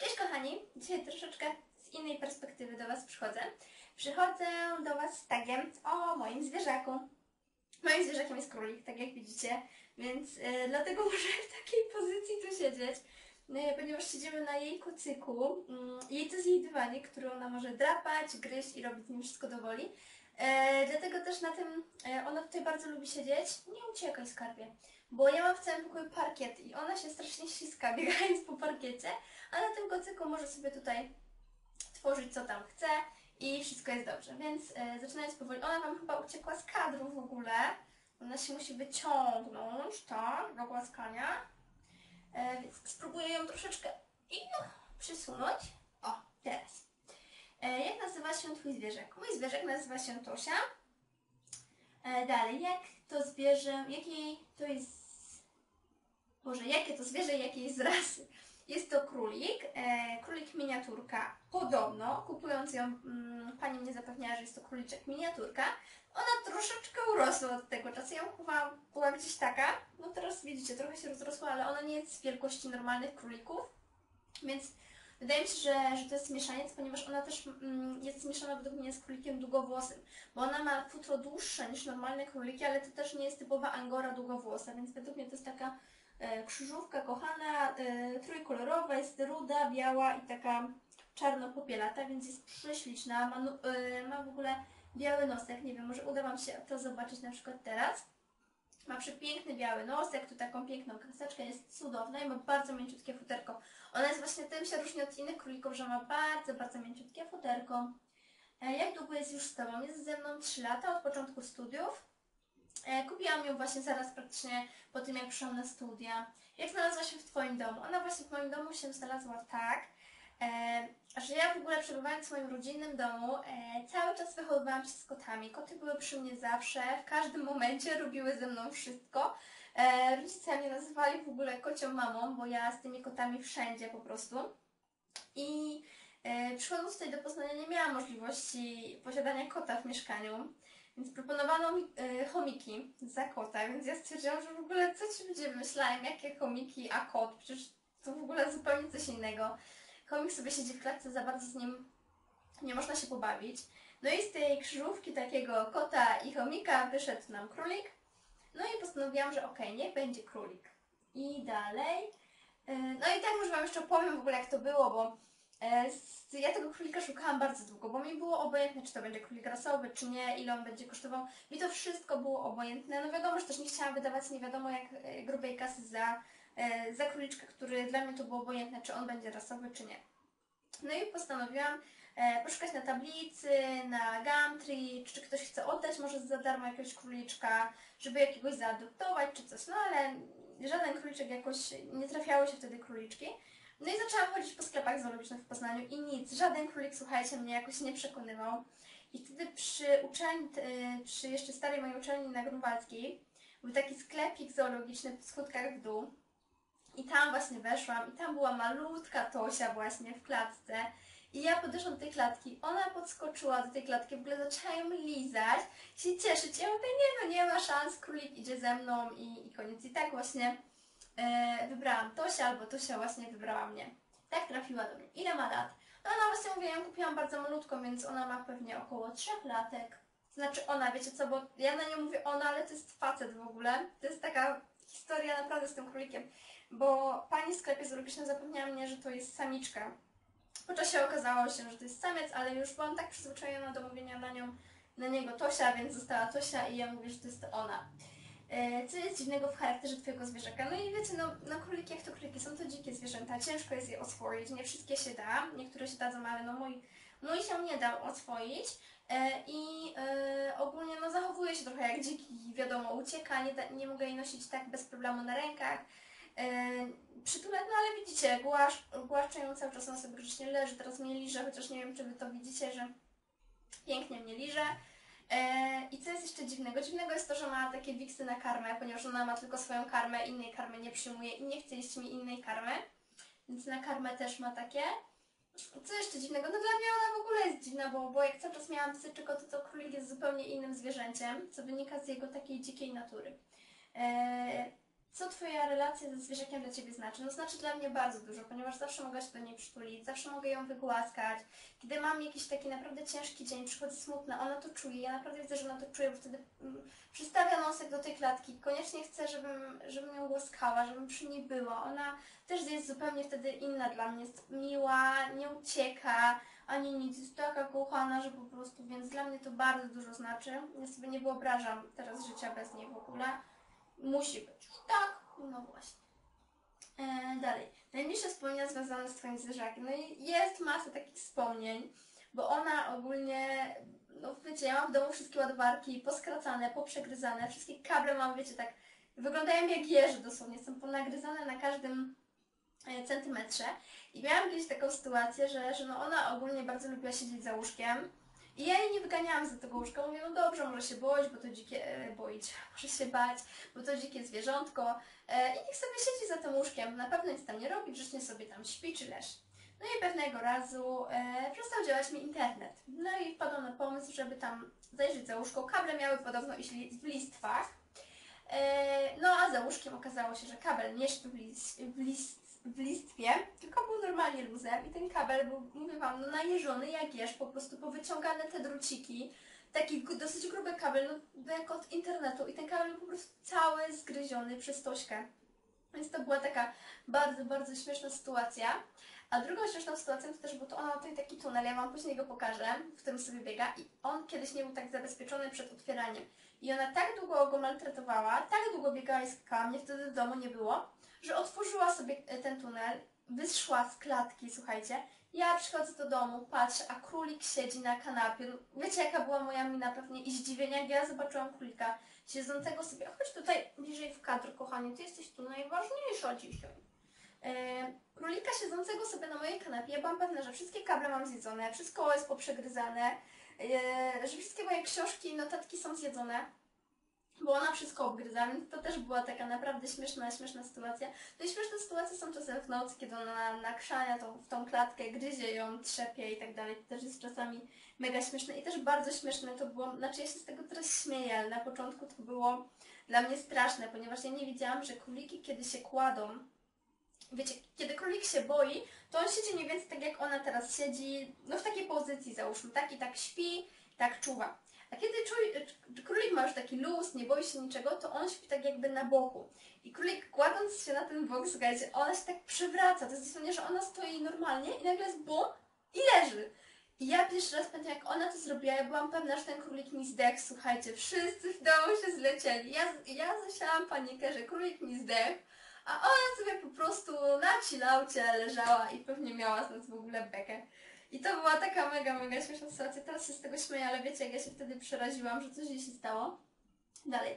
Cześć kochani, dzisiaj troszeczkę z innej perspektywy do Was przychodzę. Przychodzę do Was z tagiem o moim zwierzaku. Moim zwierzakiem jest królik, tak jak widzicie, więc dlatego muszę w takiej pozycji tu siedzieć, ponieważ siedzimy na jej kocyku. Jej to jest jej dywanik, który ona może drapać, gryźć i robić z nim wszystko do woli. Dlatego też na tym ona tutaj bardzo lubi siedzieć. Nie uciekaj, skarbie, bo ja mam w całym pokoju parkiet i ona się strasznie ściska biegając po parkiecie, a na tym kocyku może sobie tutaj tworzyć co tam chce i wszystko jest dobrze. Więc zaczynając powoli, ona Wam chyba uciekła z kadru w ogóle. Ona się musi wyciągnąć, tak, do głaskania. Więc spróbuję ją troszeczkę przysunąć. O, teraz. Jak nazywa się Twój zwierzak? Mój zwierzak nazywa się Tosia. Dalej, jak to zwierzę, jakiej to jest... Boże, jakie to zwierzę i jakiej jest z rasy? Jest to królik, królik miniaturka. Podobno, kupując ją, pani mnie zapewniała, że jest to króliczek miniaturka. Ona troszeczkę urosła od tego czasu. Ja ją kupowałam, była gdzieś taka. No teraz widzicie, trochę się rozrosła, ale ona nie jest z wielkości normalnych królików. Więc wydaje mi się, że to jest mieszaniec, ponieważ ona też jest mieszana według mnie z królikiem długowłosym. Bo ona ma futro dłuższe niż normalne króliki, ale to też nie jest typowa angora długowłosa, więc według mnie to jest taka krzyżówka kochana, trójkolorowa, jest ruda, biała i taka czarno-popielata, więc jest prześliczna, ma w ogóle biały nosek, nie wiem, może uda Wam się to zobaczyć na przykład teraz. Ma przepiękny biały nosek, tu taką piękną kreseczkę, jest cudowna i ma bardzo mięciutkie futerko. Ona jest właśnie tym się różni od innych królików, że ma bardzo, bardzo mięciutkie futerko. Jak długo jest już z Tobą? Jest ze mną 3 lata od początku studiów. Kupiłam ją właśnie zaraz praktycznie po tym, jak przyszłam na studia. Jak znalazła się w Twoim domu? Ona właśnie w moim domu się znalazła tak, że ja w ogóle przebywając w moim rodzinnym domu, cały czas wychowywałam się z kotami. Koty były przy mnie zawsze, w każdym momencie robiły ze mną wszystko. Rodzice mnie nazywali w ogóle kocią mamą, bo ja z tymi kotami wszędzie po prostu. I przychodząc tutaj do Poznania nie miałam możliwości posiadania kota w mieszkaniu. Więc proponowano mi chomiki za kota, więc ja stwierdziłam, że w ogóle co ci ludzie wymyślają, jakie chomiki, a kot, przecież to w ogóle zupełnie coś innego. Chomik sobie siedzi w klatce, za bardzo z nim nie można się pobawić. No i z tej krzyżówki takiego kota i chomika wyszedł nam królik. No i postanowiłam, że okej, niech będzie królik. I dalej. No i tak już Wam jeszcze opowiem w ogóle jak to było, bo ja tego królika szukałam bardzo długo, bo mi było obojętne, czy to będzie królik rasowy, czy nie, ile on będzie kosztował. Mi to wszystko było obojętne. No wiadomo, że też nie chciałam wydawać nie wiadomo jak grubej kasy za króliczka, który dla mnie to było obojętne, czy on będzie rasowy, czy nie. No i postanowiłam poszukać na tablicy, na Gumtree, czy ktoś chce oddać może za darmo jakiegoś króliczka, żeby jakiegoś zaadoptować, czy coś. No ale żaden króliczek jakoś, nie trafiały się wtedy króliczki. No i zaczęłam chodzić po sklepach zoologicznych w Poznaniu i nic, żaden królik, słuchajcie, mnie jakoś nie przekonywał. I wtedy przy uczelni, przy jeszcze starej mojej uczelni na Grunwaldzkiej, był taki sklepik zoologiczny w schódkach w dół. I tam właśnie weszłam i tam była malutka Tosia właśnie w klatce. I ja podeszłam do tej klatki, ona podskoczyła do tej klatki, w ogóle zaczęła ją lizać, się cieszyć. Ja mówię, nie no, nie ma szans, królik idzie ze mną i koniec. I tak właśnie wybrałam Tosia, albo Tosia właśnie wybrała mnie. Tak trafiła do mnie. Ile ma lat? No ona właśnie mówię, ja ją kupiłam bardzo malutką, więc ona ma pewnie około 3 latek. Znaczy ona, wiecie co, bo ja na nią mówię ona, ale to jest facet w ogóle. To jest taka historia naprawdę z tym królikiem. Bo pani w sklepie zoologicznym zapewniała mnie, że to jest samiczka. Po czasie okazało się, że to jest samiec, ale już byłam tak przyzwyczajona do mówienia na niego Tosia, więc została Tosia i ja mówię, że to jest ona. Co jest dziwnego w charakterze Twojego zwierzaka? No i wiecie, no króliki jak to króliki, są to dzikie zwierzęta, ciężko jest je oswoić, nie wszystkie się da, niektóre się dadzą, ale no mój się nie dał oswoić i ogólnie no zachowuje się trochę jak dziki, wiadomo, ucieka, nie mogę jej nosić tak bez problemu na rękach. Przytulę, no ale widzicie, głaszczę ją cały czas, ona sobie grzecznie leży, teraz mnie liże, chociaż nie wiem, czy Wy to widzicie, że pięknie mnie liże. I co jest jeszcze dziwnego? Dziwnego jest to, że ma takie wiksy na karmę, ponieważ ona ma tylko swoją karmę, innej karmy nie przyjmuje i nie chce jeść mi innej karmy, więc na karmę też ma takie. Co jeszcze dziwnego? No dla mnie ona w ogóle jest dziwna, bo jak cały czas miałam psy czy koty, to królik jest zupełnie innym zwierzęciem, co wynika z jego takiej dzikiej natury. co Twoja relacja ze zwierzakiem dla Ciebie znaczy? No znaczy dla mnie bardzo dużo, ponieważ zawsze mogę się do niej przytulić, zawsze mogę ją wygłaskać. Kiedy mam jakiś taki naprawdę ciężki dzień, przychodzi smutna, ona to czuje, ja naprawdę widzę, że ona to czuje, bo wtedy przystawia nosek do tej klatki. Koniecznie chcę, żebym ją głaskała, żebym przy niej była. Ona też jest zupełnie wtedy inna dla mnie, jest miła, nie ucieka, ani nic, jest taka kochana, że po prostu, więc dla mnie to bardzo dużo znaczy. Ja sobie nie wyobrażam teraz życia bez niej w ogóle. Musi być. Tak? No właśnie. Dalej. Najbliższe wspomnienia związane z Twoim zwierzakiem. No i jest masa takich wspomnień, bo ona ogólnie, no wiecie, ja mam w domu wszystkie ładowarki poskracane, poprzegryzane, wszystkie kable mam, wiecie, tak, wyglądają jak jeży dosłownie, są ponagryzane na każdym centymetrze. I miałam kiedyś taką sytuację, że no ona ogólnie bardzo lubiła siedzieć za łóżkiem. I ja jej nie wyganiałam za tego łóżka, mówię, no dobrze, może się boić, bo to dzikie, może się bać, bo to dzikie zwierzątko i niech sobie siedzi za tym łóżkiem, na pewno nic tam nie robi, grzecznie sobie tam śpi czy leży. No i pewnego razu przestał działać mi internet. No i wpadłam na pomysł, żeby tam zajrzeć za łóżko. Kable miały podobno iść w listwach. No a za łóżkiem okazało się, że kabel nie szedł w listwie, tylko był normalnie luzem i ten kabel był, mówię Wam, no najeżony jak jeż, po prostu powyciągane te druciki, taki dosyć gruby kabel, no jak od internetu i ten kabel był po prostu cały zgryziony przez Tośkę. Więc to była taka bardzo, bardzo śmieszna sytuacja. A drugą śmieszną sytuacją to też był to, ona ma tutaj taki tunel, ja Wam później go pokażę, w którym sobie biega i on kiedyś nie był tak zabezpieczony przed otwieraniem. I ona tak długo go maltretowała, tak długo biegała i skakała, mnie wtedy w domu nie było, że otworzyła sobie ten tunel, wyszła z klatki, słuchajcie. Ja przychodzę do domu, patrzę, a królik siedzi na kanapie. No, wiecie jaka była moja mina pewnie i zdziwienia, jak ja zobaczyłam królika siedzącego sobie. Chodź tutaj bliżej w kadr, kochanie, ty jesteś tu najważniejsza dzisiaj. Królika siedzącego sobie na mojej kanapie. Ja byłam pewna, że wszystkie kable mam zjedzone, wszystko jest poprzegryzane, że wszystkie moje książki i notatki są zjedzone, bo ona wszystko obgryza, więc to też była taka naprawdę śmieszna sytuacja. No i śmieszne sytuacje są czasem w nocy, kiedy ona nakrzania w tą klatkę, gryzie ją, trzepie i tak dalej. To też jest czasami mega śmieszne i też bardzo śmieszne to było, znaczy ja się z tego teraz śmieję, ale na początku to było dla mnie straszne, ponieważ ja nie wiedziałam, że króliki kiedy się kładą, wiecie, kiedy królik się boi, to on siedzi mniej więcej tak jak ona teraz siedzi, no w takiej pozycji załóżmy, tak? I tak śpi, tak czuwa. A kiedy królik ma już taki luz, nie boi się niczego, to on śpi tak jakby na boku. I królik kładąc się na ten bok, słuchajcie, ona się tak przewraca. To jest dosłownie, że ona stoi normalnie i nagle jest bum i leży. I ja pierwszy raz pamiętam, jak ona to zrobiła, ja byłam pewna, że ten królik mi zdechł, słuchajcie, wszyscy w domu się zlecieli. Ja zasiałam panikę, że królik mi zdechł, a ona sobie po prostu na chillaucie leżała i pewnie miała z nas w ogóle bekę. I to była taka mega śmieszna sytuacja. Teraz się z tego śmieję, ale wiecie, jak ja się wtedy przeraziłam, że coś jej się stało. Dalej.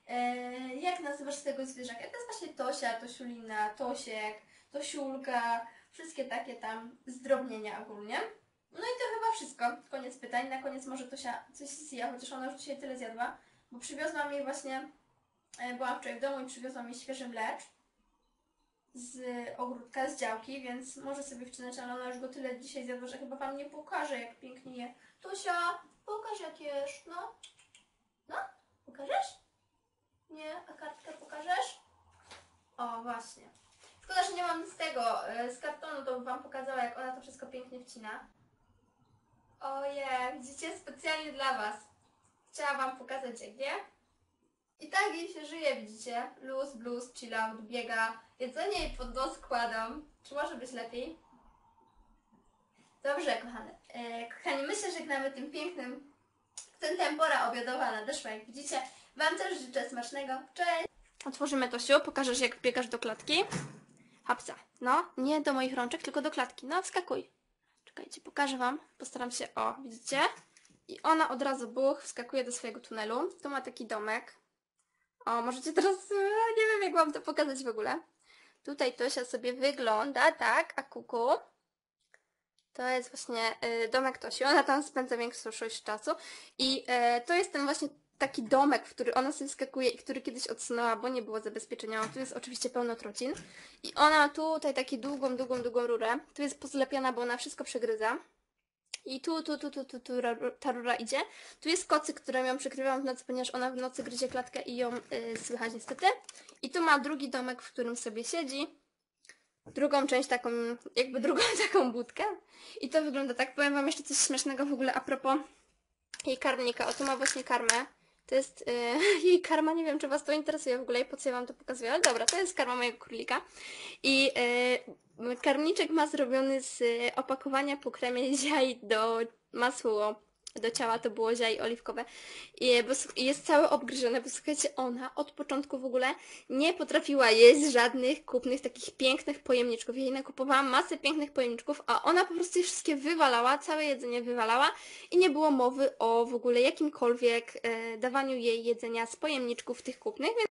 Jak nazywasz swojego zwierzaka? To jest właśnie Tosia, Tosiulina, Tosiek, Tosiulka, wszystkie takie tam zdrobnienia ogólnie. No i to chyba wszystko. Koniec pytań. Na koniec może Tosia coś zje, chociaż ona już dzisiaj tyle zjadła, bo przywiozłam jej właśnie, byłam wczoraj w domu i przywiozłam jej świeży mlecz z ogródka, z działki, więc może sobie wcinać, ale ona już go tyle dzisiaj zjadła, że chyba Wam nie pokaże, jak pięknie je. Tosia, pokaż jak jesz, no. No? Pokażesz? Nie? A kartkę pokażesz? O, właśnie. Szkoda, że nie mam z tego, z kartonu, to bym Wam pokazała, jak ona to wszystko pięknie wcina. Ojej, widzicie? Specjalnie dla Was. Chciałam Wam pokazać, jak wie. I tak jej się żyje, widzicie? Luz, blues, chill out, biega. Jedzenie jej pod nos kładam. Czy może być lepiej? Dobrze, kochane. Kochani, my się żegnamy tym pięknym, ten pora obiadowa nadeszła, jak widzicie. Wam też życzę smacznego. Cześć! Otworzymy Tosiu, pokażesz jak biegasz do klatki. Hapsa. No, nie do moich rączek, tylko do klatki. No, wskakuj. Czekajcie, pokażę Wam. Postaram się, o, widzicie? I ona od razu wskakuje do swojego tunelu. Tu ma taki domek. O, możecie teraz, nie wiem jak Wam to pokazać w ogóle. Tutaj Tosia sobie wygląda, tak, a kuku. To jest właśnie domek Tosi. Ona tam spędza większość czasu. I to jest ten właśnie taki domek, w który ona sobie skakuje i który kiedyś odsunęła, bo nie było zabezpieczenia. Tu jest oczywiście pełno trocin. I ona ma tutaj taką długą rurę. Tu jest pozlepiana, bo ona wszystko przegryza. I ta rura idzie. Tu jest kocyk, którą ją przykrywam w nocy, ponieważ ona w nocy gryzie klatkę i ją słychać niestety. I tu ma drugi domek, w którym sobie siedzi. Drugą część taką, jakby drugą taką budkę. I to wygląda tak. Powiem wam jeszcze coś śmiesznego w ogóle a propos jej karmnika. O, tu ma właśnie karmę. To jest jej karma, nie wiem czy was to interesuje w ogóle i po co ja wam to pokazuję, ale dobra, to jest karma mojego królika. I karmniczek ma zrobiony z opakowania po kremie ziai do masło do ciała, to było ziai oliwkowe. I jest cały obgryziony, bo słuchajcie, ona od początku w ogóle nie potrafiła jeść żadnych kupnych takich pięknych pojemniczków. Ja jej nakupowałam masę pięknych pojemniczków, a ona po prostu je wszystkie wywalała, całe jedzenie wywalała i nie było mowy o w ogóle jakimkolwiek dawaniu jej jedzenia z pojemniczków tych kupnych,